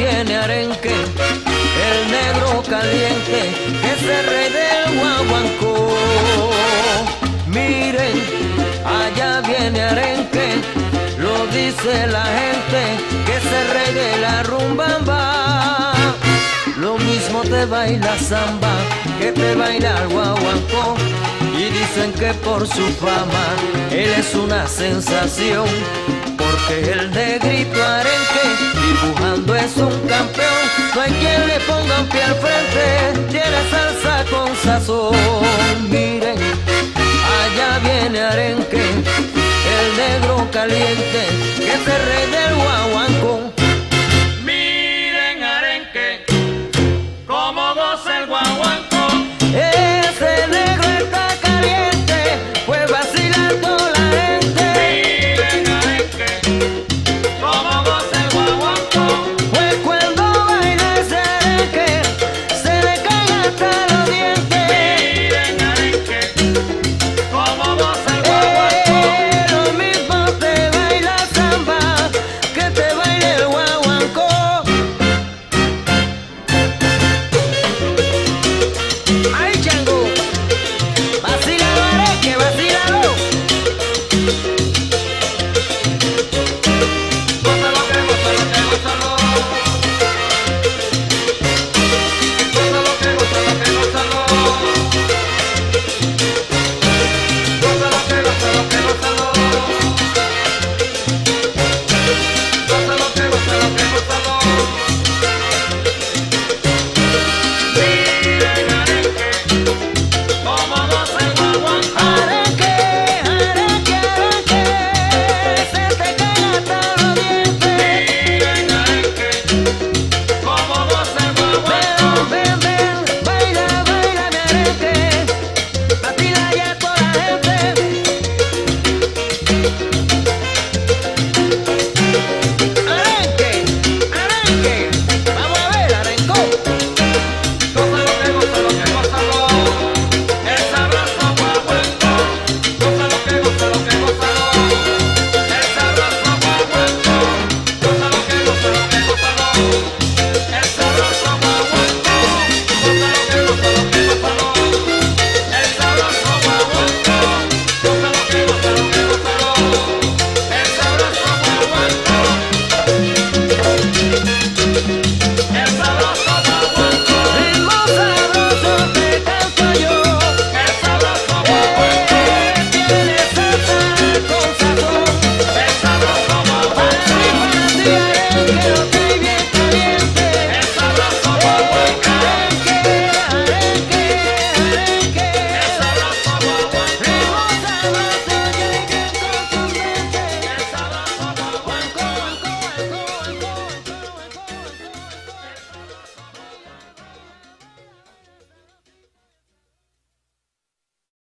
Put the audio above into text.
viene Arenque, el negro caliente, que es el rey del guaguancó. Miren, allá viene Arenque, lo dice la gente, que es el rey de la rumbamba. Lo mismo te baila samba, que te baila el guaguancó. Y dicen que por su fama él es una sensación, porque el negrito Arenque dibujando es un campeón. No hay quien le ponga un pie al frente, tiene salsa con sazón. Miren, allá viene Arenque, el negro caliente, que es el rey del guaguancó.